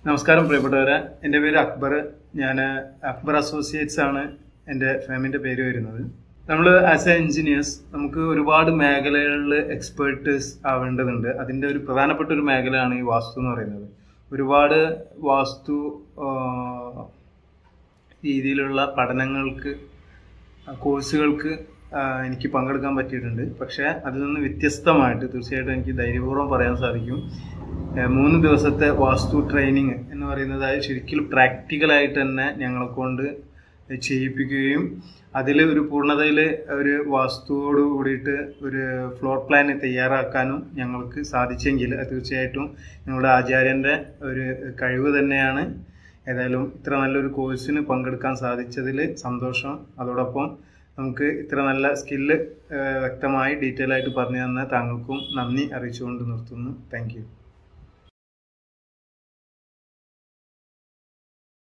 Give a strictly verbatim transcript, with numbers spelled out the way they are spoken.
നമസ്കാരം പ്രിയപ്പെട്ടവരെ, എൻ്റെ പേര് അക്ബർ. ഞാൻ അക്ബർ അസോസിയേറ്റ്സ് ആണ് എൻ്റെ ഫാമിൻ്റെ പേര് വരുന്നത്. നമ്മൾ ആസ് എ എൻജിനീയേഴ്സ് നമുക്ക് ഒരുപാട് മേഖലകളിൽ എക്സ്പേർട്ടേഴ്സ് ആവേണ്ടതുണ്ട്. അതിൻ്റെ ഒരു പ്രധാനപ്പെട്ട ഒരു മേഖലയാണ് ഈ വാസ്തു എന്ന് പറയുന്നത്. ഒരുപാട് വാസ്തു രീതിയിലുള്ള പഠനങ്ങൾക്ക് കോഴ്സുകൾക്ക് എനിക്ക് പങ്കെടുക്കാൻ പറ്റിയിട്ടുണ്ട്. പക്ഷേ അതിൽ നിന്ന് വ്യത്യസ്തമായിട്ട് തീർച്ചയായിട്ടും എനിക്ക് ധൈര്യപൂർവ്വം പറയാൻ സാധിക്കും, മൂന്ന് ദിവസത്തെ വാസ്തു ട്രെയിനിങ് എന്ന് പറയുന്നത് ശരിക്കും പ്രാക്ടിക്കലായിട്ട് തന്നെ ഞങ്ങളെ കൊണ്ട് ചെയ്യിപ്പിക്കുകയും അതിൽ ഒരു പൂർണ്ണതയിൽ ഒരു വാസ്തുവോട് കൂടിയിട്ട് ഒരു ഫ്ലോർ പ്ലാൻ തയ്യാറാക്കാനും ഞങ്ങൾക്ക് സാധിച്ചെങ്കിൽ അത് തീർച്ചയായിട്ടും ഞങ്ങളുടെ ആചാര്യൻ്റെ ഒരു കഴിവ് തന്നെയാണ്. ഏതായാലും ഇത്ര നല്ലൊരു കോഴ്സിന് പങ്കെടുക്കാൻ സാധിച്ചതിൽ സന്തോഷം. അതോടൊപ്പം നമുക്ക് ഇത്ര നല്ല സ്കില്ല് വ്യക്തമായി ഡീറ്റെയിൽ ആയിട്ട് പറഞ്ഞു തന്ന താങ്കൾക്കും നന്ദി അറിയിച്ചുകൊണ്ട് നിർത്തുന്നു. Thank U.